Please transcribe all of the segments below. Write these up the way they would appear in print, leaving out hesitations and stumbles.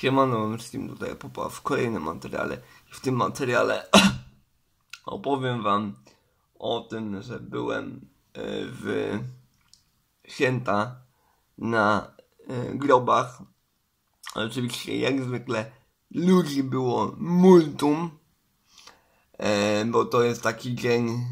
Siemano, wszystkim tutaj Popa w kolejnym materiale. W tym materiale opowiem wam o tym, że byłem w święta na grobach. Oczywiście jak zwykle ludzi było multum, bo to jest taki dzień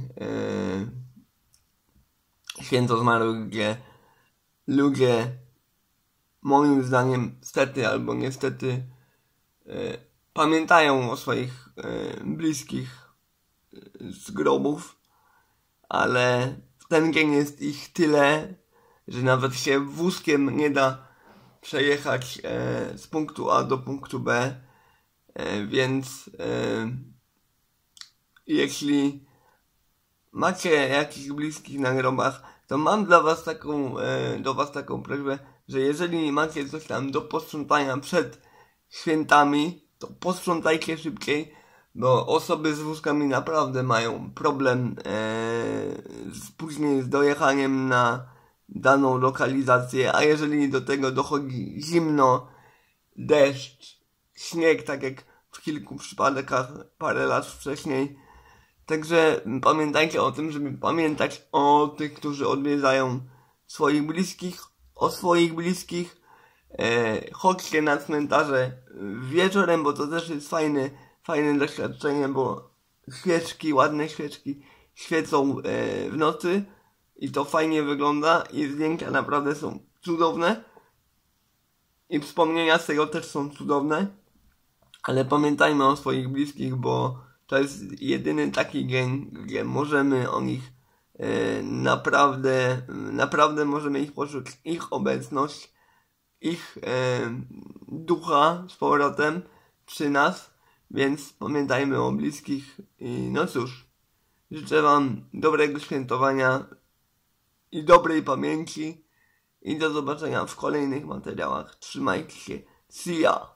święto zmarłych, gdzie ludzie moim zdaniem stety albo niestety pamiętają o swoich bliskich z grobów, ale w ten dzień jest ich tyle, że nawet się wózkiem nie da przejechać z punktu A do punktu B, więc jeśli macie jakichś bliskich na grobach, to mam do was taką prośbę, że jeżeli macie coś tam do posprzątania przed świętami, to posprzątajcie szybciej, bo osoby z wózkami naprawdę mają problem później z dojechaniem na daną lokalizację, a jeżeli do tego dochodzi zimno, deszcz, śnieg, tak jak w kilku przypadkach parę lat wcześniej. Także pamiętajcie o tym, żeby pamiętać o tych, którzy odwiedzają swoich bliskich, o swoich bliskich. Chodźcie na cmentarze wieczorem, bo to też jest fajne doświadczenie, bo ładne świeczki świecą w nocy i to fajnie wygląda i zdjęcia naprawdę są cudowne i wspomnienia z tego też są cudowne, ale pamiętajmy o swoich bliskich, bo to jest jedyny taki dzień, gdzie możemy o nich naprawdę możemy ich poczuć, ich obecność, ich ducha z powrotem przy nas, więc pamiętajmy o bliskich i no cóż, życzę wam dobrego świętowania i dobrej pamięci i do zobaczenia w kolejnych materiałach. Trzymajcie się, see ya!